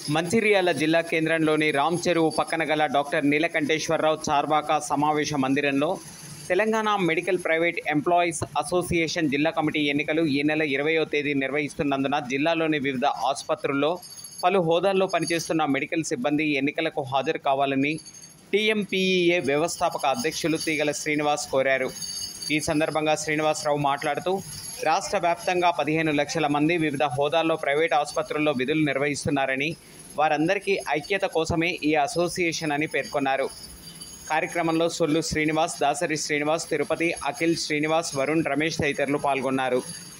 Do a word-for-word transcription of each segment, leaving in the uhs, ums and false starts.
మంచిర్యాల జిల్లా కేంద్రంలోని రామ్ చెరువు పక్కన గల డాక్టర్ నీలకంఠేశ్వరరావు చార్వాక సమావేశ మందిరంలో Telangana medical private employees association జిల్లా కమిటీ ఎన్నికలు ఈ నెల ఇరవయో తేదీ నిర్వహిస్తున్నందున జిల్లాలోని వివిధ ఆసుపత్రుల్లో పలు హోదాల్లో పనిచేస్తున్న మెడికల్ సిబ్బంది ఎన్నికలకు హాజరు కావాలని టీఎంపీఈఏ వ్యవస్థాపక అధ్యక్షులు తీగల శ్రీనివాస్ కోరారు. ఈ సందర్భంగా శ్రీనివాసరావు మాట్లాడుతూ రాష్ట్ర వ్యాప్తంగా పదిహేను లక్షల మంది వివిధ హోదాల్లో ప్రైవేట్ ఆసుపత్రుల్లో విధులు నిర్వహిస్తున్నారని, వారందరికీ ఐక్యత కోసమే ఈ అసోసియేషన్ అని పేర్కొన్నారు. కార్యక్రమంలో సొల్లు శ్రీనివాస్, దాసరి శ్రీనివాస్, తిరుపతి, అఖిల్, శ్రీనివాస్, వరుణ్, రమేష్ తదితరులు పాల్గొన్నారు.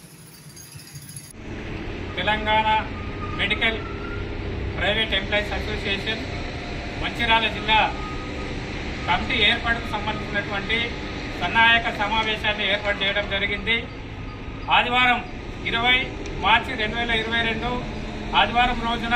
Telangana medical private employees association Mancherial జిల్లా కమిటీ ఏర్పాటుకు సంబంధించినటువంటి సన్నాయక సమావేశాన్ని ఏర్పాటు చేయడం జరిగింది. ఆదివారం ఇరవై మార్చి రెండు వేల ఇరవై రెండు ఆదివారం రోజున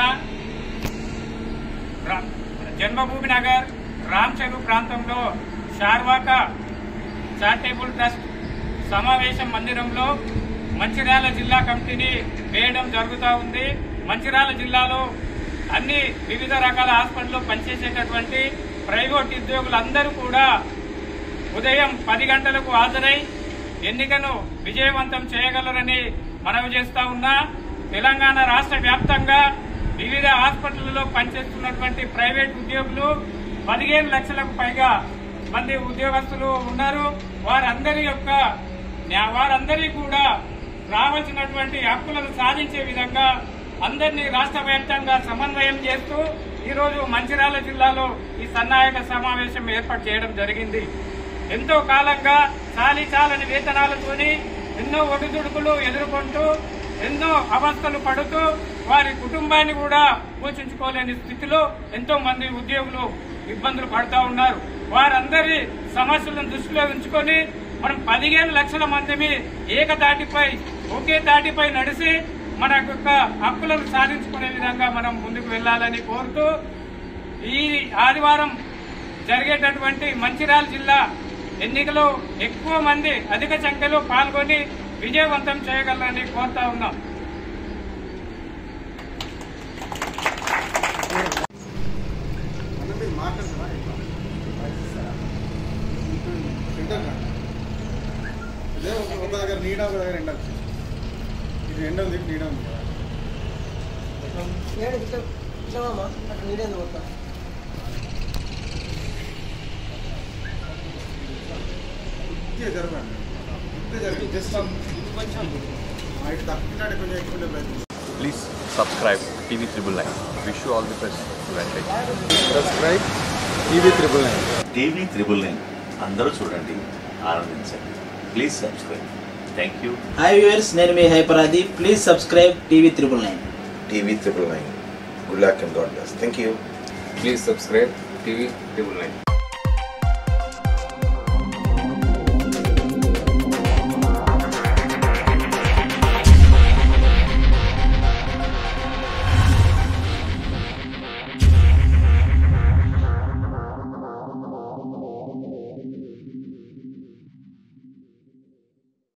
జన్మభూమి నగర్ రామ్ చెరువు ప్రాంతంలో చార్వాక చారిటబుల్ ట్రస్ట్ సమావేశం మందిరంలో మంచిర్యాల జిల్లా కమిటీని వేయడం జరుగుతూ ఉంది. మంచిర్యాల జిల్లాలో అన్ని వివిధ రకాల హాస్పిటల్లో పనిచేసేటటువంటి ప్రైవేట్ ఉద్యోగులందరూ కూడా ఉదయం పది గంటలకు హాజరై ఎన్నికను విజయవంతం చేయగలరని మనవి చేస్తా ఉన్నా. తెలంగాణ రాష్ట్ర వ్యాప్తంగా వివిధ హాస్పిటళ్లలో పనిచేస్తున్నటువంటి ప్రైవేట్ ఉద్యోగులు పదిహేను లక్షలకు పైగా మంది ఉద్యోగస్తులు ఉన్నారు. వారందరి యొక్క వారందరికీ కూడా రావాల్సినటువంటి హక్కులను సాధించే విధంగా అందరినీ రాష్ట్ర వ్యాప్తంగా సమన్వయం చేస్తూ ఈరోజు మంచిర్యాల జిల్లాలో ఈ సన్నాయక సమావేశం ఏర్పాటు చేయడం జరిగింది. ఎంతో కాలంగా చాలీ చాలని వేతనాలతోని ఎన్నో ఒడిదుడుకులు ఎదుర్కొంటూ ఎన్నో అవస్థలు పడుతూ వారి కుటుంబాన్ని కూడా పోషించుకోలేని స్థితిలో ఎంతో మంది ఉద్యోగులు ఇబ్బందులు పడుతూ ఉన్నారు. వారందరి సమస్యలను దృష్టిలో ఉంచుకొని మనం పదిహేను లక్షల మందిని ఏకతాటిపై ఒకే తాటిపై నడిచి మన యొక్క హక్కులను సాధించుకునే విధంగా మనం ముందుకు వెళ్లాలని కోరుతూ ఈ ఆదివారం జరిగేటటువంటి మంచిర్యాల జిల్లా ఎన్నికలో ఎక్కువ మంది అధిక సంఖ్యలో పాల్గొని విజయవంతం చేయగలరని కోరుతా ఉన్నాం. ఒక దగ్గర నీడ ఒక దగ్గర ఎండ ఇది ఎండ ఉంది నీడ ఉంది నీడ పోతా జరగండి ఇంతే జరిగి జస్ట్ కొంచెం ఇటు తప్పినాడు కొంచెం ఎక్కువ. Please subscribe T V Triple Nine. Wish you all the best. Subscribe TV triple nine. TV triple nine అందరూ చూడండి, ఆనందించండి. Please subscribe. Thank you. Hi viewers, నేను మీ హైపరాది. Please subscribe TV triple nine. TV triple nine. Good luck and god bless. Thank you. Please subscribe T V Triple Nine.